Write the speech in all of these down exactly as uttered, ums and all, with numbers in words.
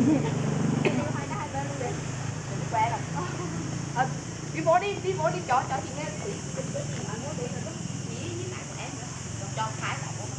Quen rồi. Ờ, đi vô đi, đi vô đi cho cho chị nghe thấy cái cái gì mà mua đây là rất ý với lại của em nữa. Cho thái cả bộ.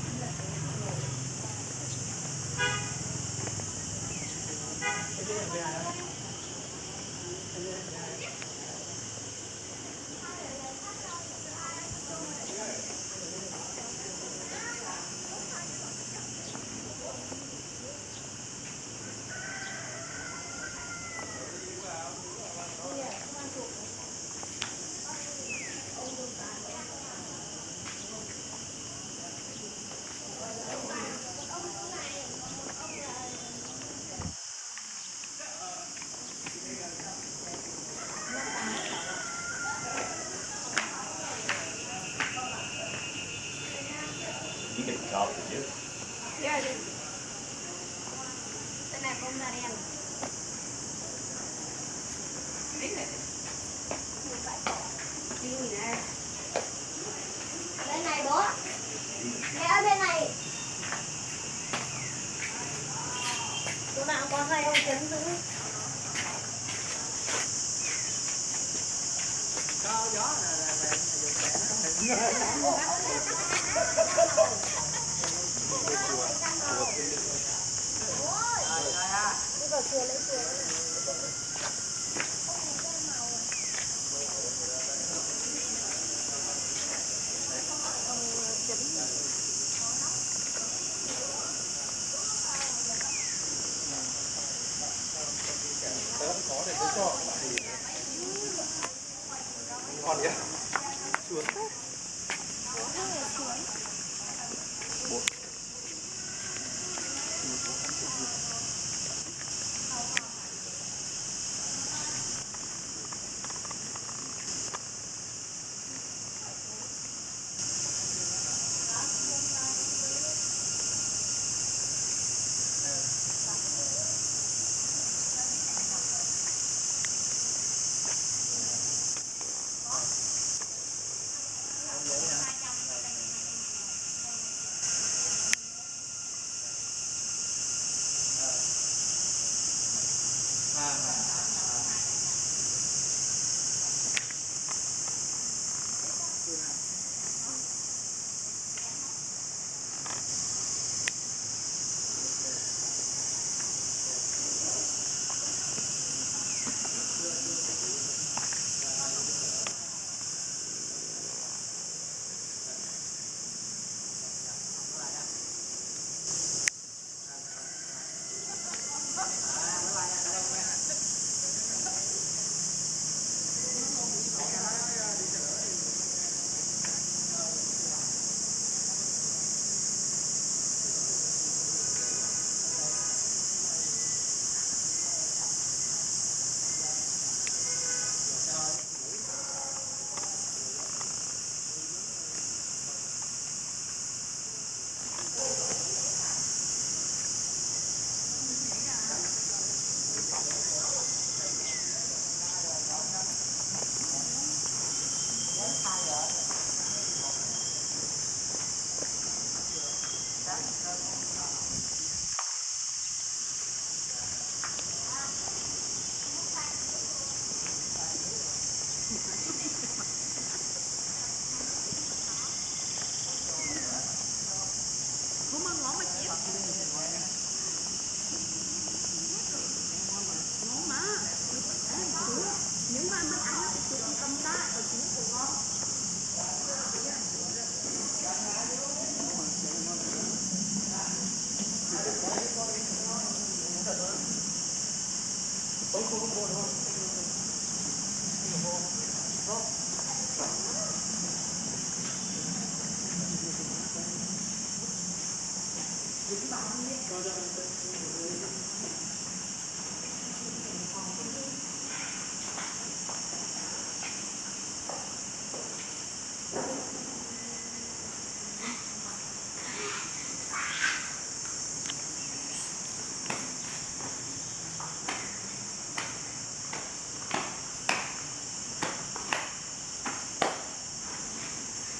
You get the job, did you? Yeah, I did. Tên này không ra đen. Đấy này. Đi nè. Bên này bố. Mẹ ở bên này. Tụi bạn có hai ông chấn giữ. Có gió là là là Còn kìa. Chuột.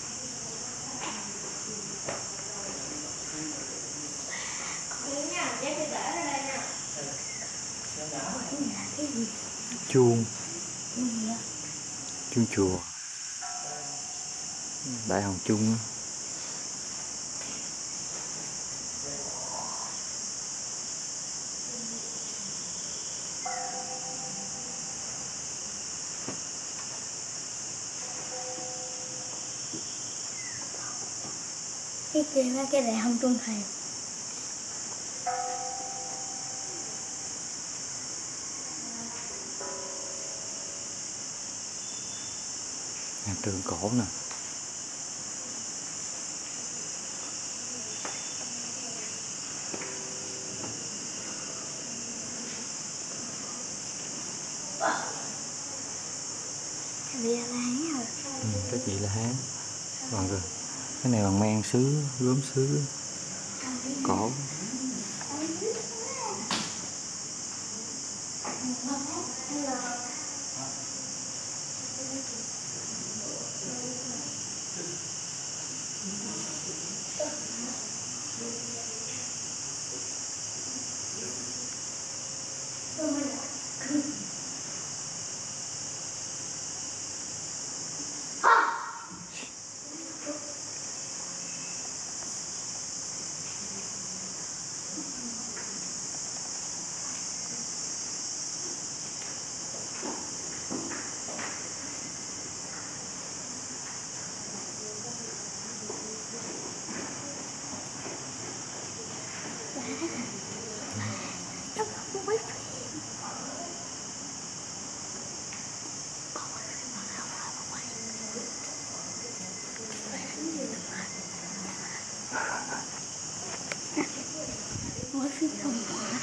Em Chuông. Chuông chùa. Đại hồng chung. Cái kia là cái đại hồng trung thầy. Nhà tường cổ nè. Vị La Hán rồi. Ừ, cái chị là Hán. Còn rồi. Cái này bằng men sứ, gốm sứ. Cổ. Mỗi phim không hỏa.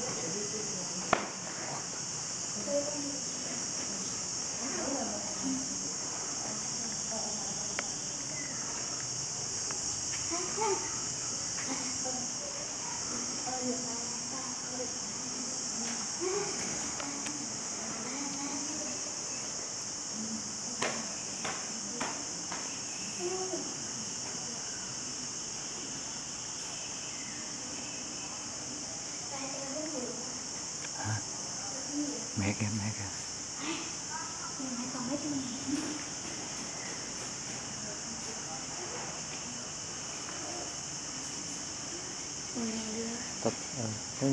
Mẹ kìa, mẹ kìa. Mẹ còn mấy cái này. Tập, ờ, cái...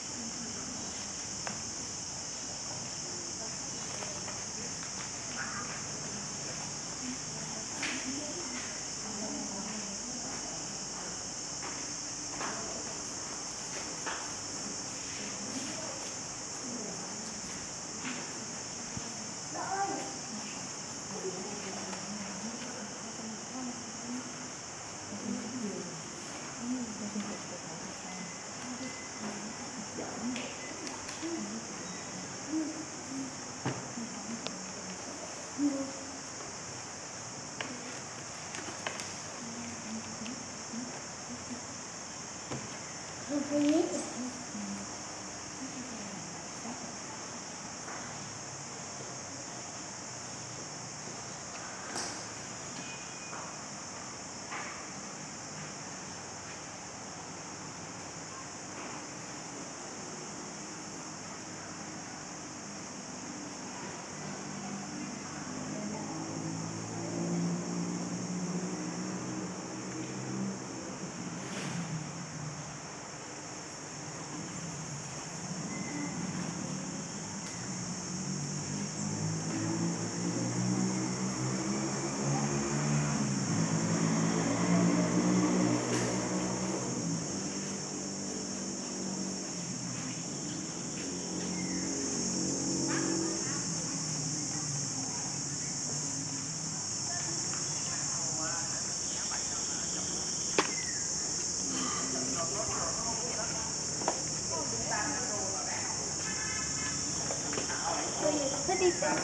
đi cho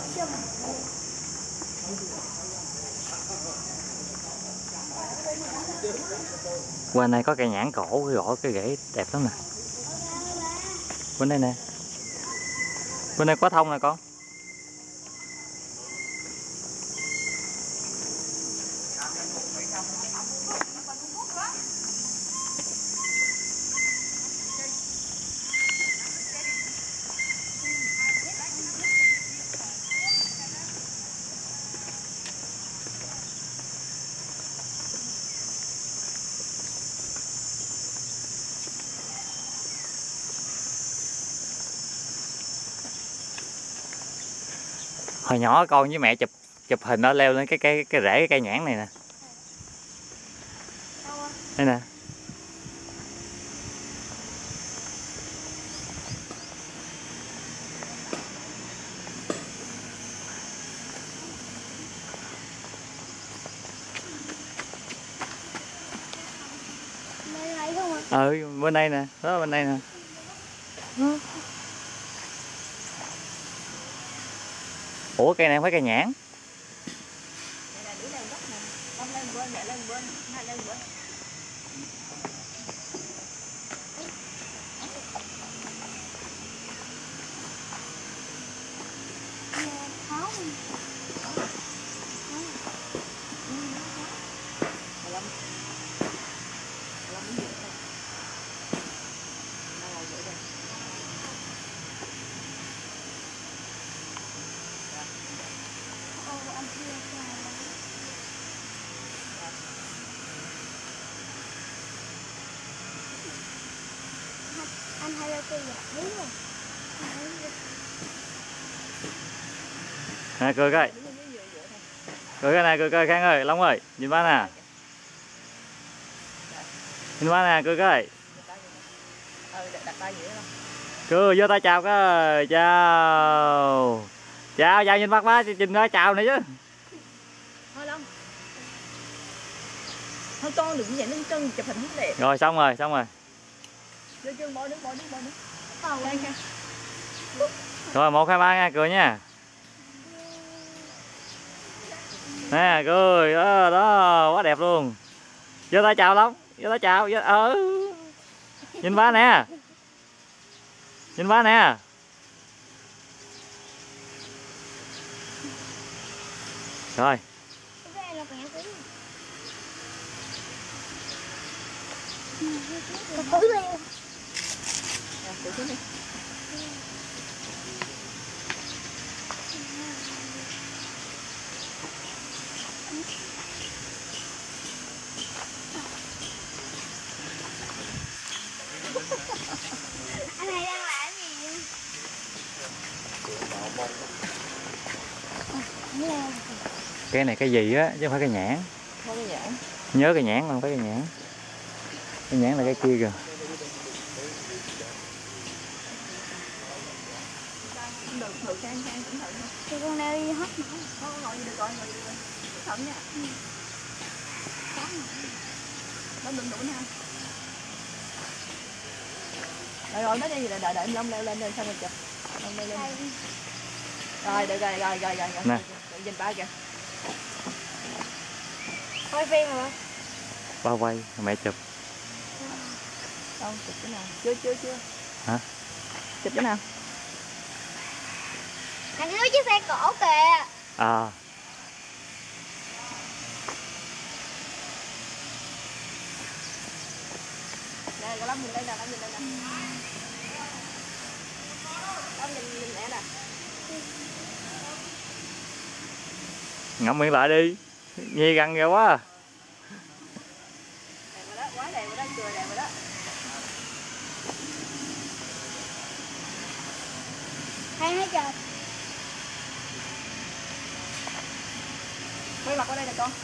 Qua này có cây nhãn cổ, cái gỗ cái rễ đẹp lắm nè. Bên đây nè. Bên đây có thông nè con. Hồi nhỏ con với mẹ chụp chụp hình nó leo lên cái cái cái rễ cái cây nhãn này nè. Đây nè. Ừ, bên đây nè, đó bên đây nè. Ủa cây này không phải cây nhãn. Anh hay là cây giả đúng rồi. Nè cười coi. Cười coi nè, cười coi Khang ơi, Long ơi, nhìn ba nè. Nhìn ba nè, cười coi. Cười vô tay chào coi, chào. Chào, chào nhìn mặt ba, nhìn nó chào nữa chứ. Thôi Long. Thôi con đừng vậy, lên chân chụp hình đẹp. Rồi xong rồi, xong rồi. Đưa chân bò đứng, bò đứng, bò đứng. Ờ, Khang Khang. Rồi một hai ba nha, cười nha. Nè cười, đó, đó quá đẹp luôn. Vô tay chào Long, vô tay chào, vô, ừ. Nhìn ba nè. Nhìn ba nè. Rồi. Anh này đang làm gì? Cái này cái gì á, chứ không phải cái nhãn. Không cái nhãn. Nhớ cái nhãn không phải cái nhãn. Cái nhãn là cái kia kìa. Được, được Khang, Khang cẩn thận. Thì con đeo đi hết mà. Thôi ngồi được rồi, ngồi được rồi. Cẩn thận nha. Nó đừng đụng ha. Rồi rồi, nó đi rồi, đợi đợi em Long leo lên rồi xong rồi chụp. Long leo lên. Rồi, được rồi, rồi, rồi, rồi. Nè. Để nhìn ba kìa. Quay phim hả? Ba quay, mẹ chụp. Đâu, chụp cái nào? Chưa, chưa, chưa. Hả? Chụp cái nào? Anh nói chiếc xe cổ kìa. À. Nè, Long nhìn đây nè, Long nhìn đây nè. Long nhìn, nhìn mẹ nè. Ngậm miệng lại đi. Nhi gần kìa quá. Đẹp rồi đó, quá đẹp rồi đó, cười đẹp rồi đó. Hay hết trời. Quay mặt qua đây nè con.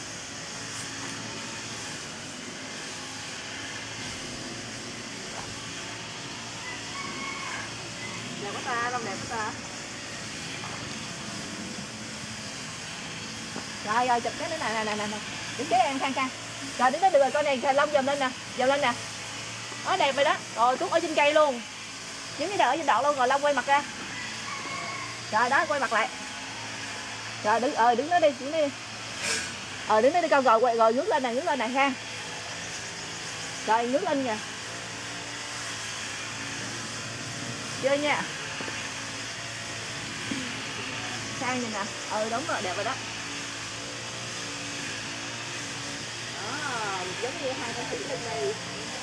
Đẹp quá ta, Long đẹp quá ta. Rồi rồi chụp cái nữa nè nè nè nè. Đứng kế em Khang Khang. Rồi đứng đó được rồi con này, Long dòm lên nè, dòm lên nè. Đó đẹp rồi đó. Rồi Tuốt ở trên cây luôn. Giống như ở trên đoạn luôn, rồi Long quay mặt ra. Rồi đó, quay mặt lại. Rồi đứng ờ đứng đó đi, đứng đi. Ờ đứng đó đi con, rồi quay rồi ngước lên nè, ngước lên nè Khang. Rồi ngước lên nè. Chơi nha. Khang nhìn nè. Ừ đúng rồi, đẹp rồi đó. Đó, giống như hai con khỉ bên này.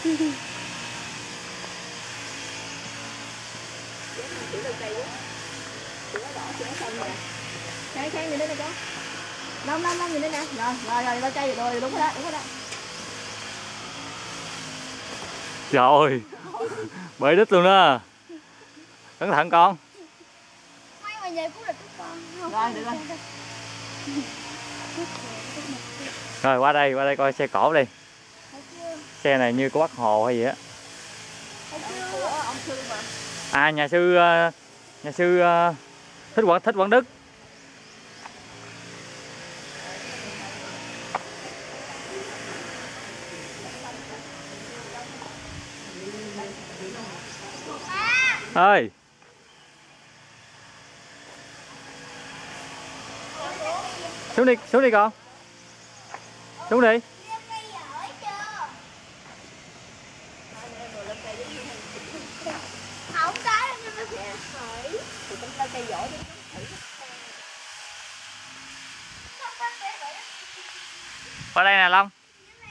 Giống hai khỉ bên đây á. Chỉ có đỏ, chỉ có xanh nè. Khang, Khang nhìn đây nè con. Long, Long, Long nhìn đây nè. Rồi, rồi, rồi, ba cây rồi, đúng rồi đó, đúng rồi đó. Trời ơi. Bể đít luôn đó. Cẩn thận con. May mà mày về cũng là chút con. Rồi, được rồi. Rồi qua đây, qua đây coi xe cổ đi. Xe này như của Bác Hồ hay gì á. Của ông Sư mà. À nhà sư ờ, nhà sư ờ, Thích Quảng Thích Quảng Đức. Ơi. Xuống đi, xuống đi con. Xuống đi. Không có nhưng mà sẽ hỏi. Thì chúng ta cây giỏi đi. Qua đây nè Long.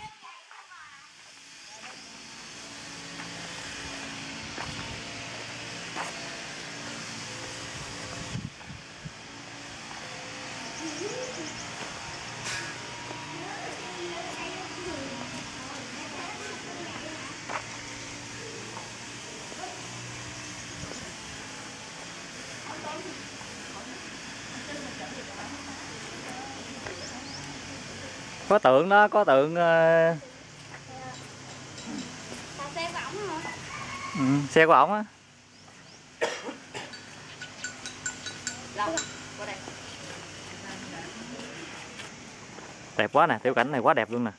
Có tượng đó, có tượng uh... xe của ổng hả? ừ, xe của ổng á. Long, qua đây. Đẹp quá nè, tiểu cảnh này quá đẹp luôn nè.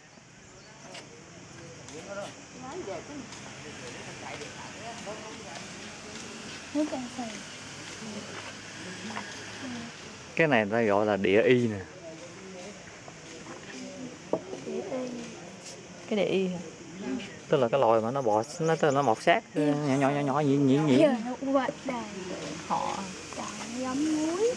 Cái này người ta gọi là địa y nè. Cái địa y hả? Tức là cái loài mà nó bò, nó tức là nó mọt xác nhỏ nhỏ nhỏ nhỏ nhỉ nhỉ nhỉ. Giờ nó quạt đài. Họ Trời giống muối.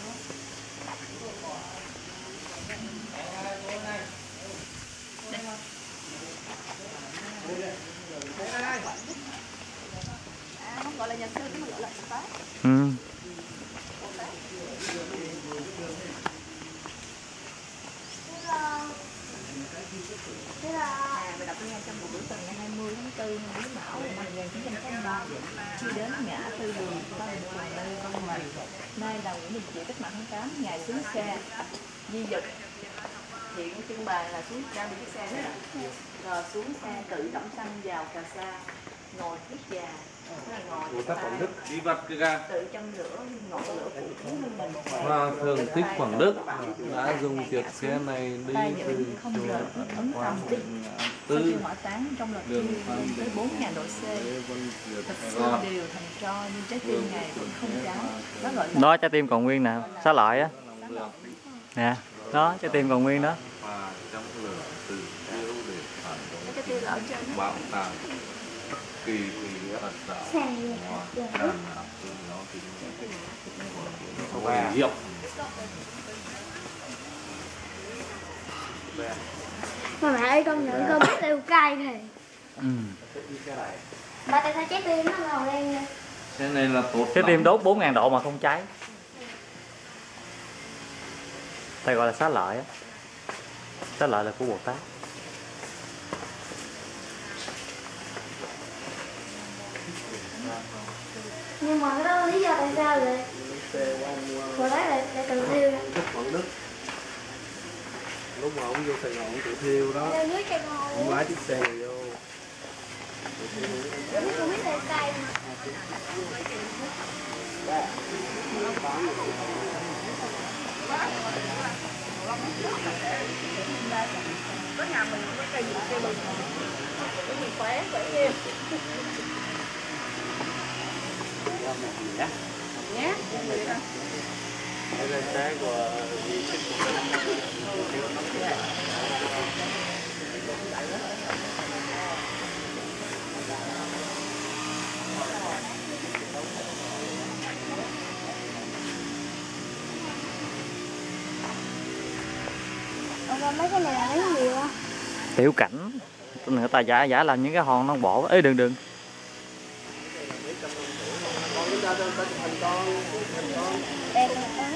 À, không gọi là nhà sư, nó gọi là phá. Ừ. Thế là À, về đọc ngay trong một buổi tuần ngày hai mươi tháng tư năm Quý Mão năm một nghìn chín trăm sáu mươi ba, khi đến ngã tư đường Phan Đình Phùng Lê Văn Hoàng, nay là Nguyễn Đình Chiểu cách mạng tháng tám, ngài xuống xe di dật hiện trưng bày là xuống trang đi cái xe đó, rồi xuống xe tự đổ xăng vào cà sa, ngồi hít già, ngồi Của tác phẩm Đức đi vật cái ga. tự châm lửa ngọn lửa phụ cứu lên mình. Hoa Thường Thích Quảng Đức đã dùng chiếc xe này đi Tay từ giữ không chùa rời ấn Quang tâm tích. Sau Tư khi hỏa táng trong lò thiêu lên tới bốn nghìn độ C, thịt xương đều thành tro nhưng trái tim ngài vẫn không cháy. Đó gọi là Đó trái tim còn nguyên nè, xá lợi á. Nè, đó trái tim còn nguyên đó. và trong lửa từ tiêu để phản đối cái tiêu là ở trên. bạo tàn kỳ kỳ ẩn đạo hòa đàn áp từ nó thì Và hiệu mà mẹ ơi con nhận con biết tiêu cay thì Ừ. bà tại sao trái tim nó ngồi lên nè. xe này là tốt Trái lắm. tim đốt bốn nghìn độ mà không cháy. Đây gọi là xá lợi á. Xá lợi là của Bồ Tát. Nhưng mà cái đó lý do tại sao vậy? Hồi đó là là tự thiêu đó. Thích Quảng Đức. Lúc mà ông vô Sài Gòn ông tự thiêu đó, Leo dưới cây ngồi ông lái chiếc xe này vô. không biết tiêu cay mà. Có nhà mình có cây gì cây bừng, cái gì khỏe khỏe kia. Nhé. Đây là xe của di tích của Ủa mấy cái này là lấy nhiều á. Tiểu cảnh. Người ta giả giả làm những cái hòn non bộ. Ê đừng đừng. Đẹp mà đó.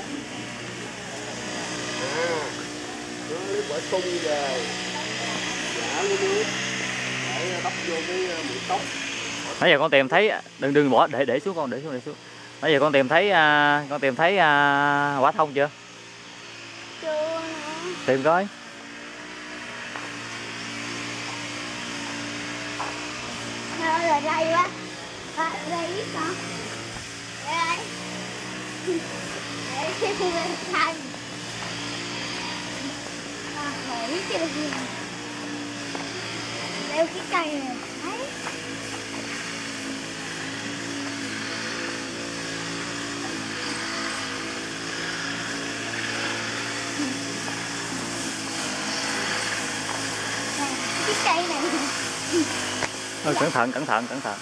nó lấy quả sung về giả luôn đi để đắp vô cái mũi tóc. Nãy giờ con tìm thấy đừng đừng bỏ để để xuống con để xuống để xuống. Nãy giờ con tìm thấy à, con tìm thấy à, quả thông chưa? Chưa nữa. Tìm coi. Thôi rồi đây quá. Rồi đây biết con. Đây. Để cái khu bên thành. À, hỏi cái gì này. Đeo cái cây này. Đấy. Cái cây này. Ôi, cẩn thận cẩn thận cẩn thận.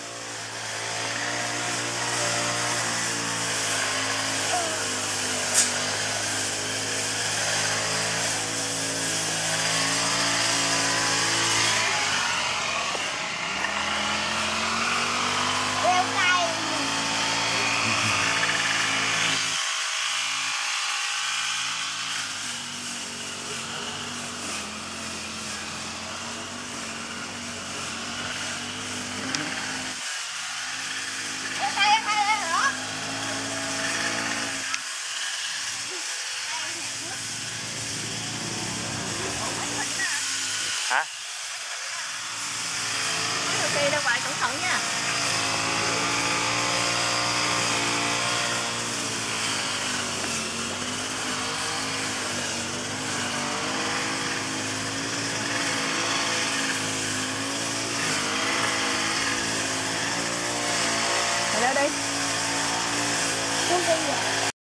Đeo cây. Đeo cây, đeo cây đây hả? Hả? Ok đâu vậy, cẩn thận nha. Mày leo đi. Không đi vậy.